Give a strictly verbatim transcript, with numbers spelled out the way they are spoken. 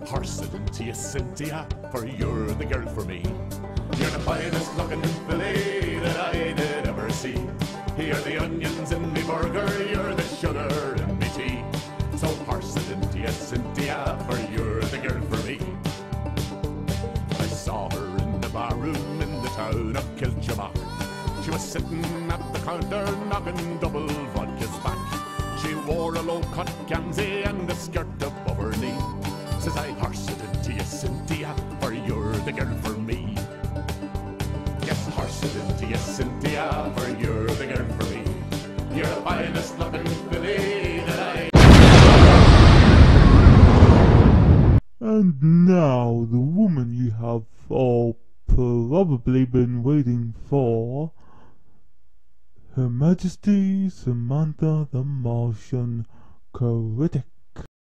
horse it into you, Cynthia, for you're the girl for me. You're the finest looking fillet that I did ever see. You're the onions in me burger, you're the sugar in me tea. So horse it into you, Cynthia, for you're the girl for me. I saw her in the barroom in the town of Kilchamack. She was sitting at the counter knocking double vodkas back. She wore a low-cut gansy and a skirt above her knee. Says I, horse it into you, Cynthia, for you're the girl for me. Yes, horse it into you, Cynthia, for you're the girl for me. You're the finest looking filly that I... And now the woman you have all probably been waiting for, Her Majesty Samantha the Martian Critic.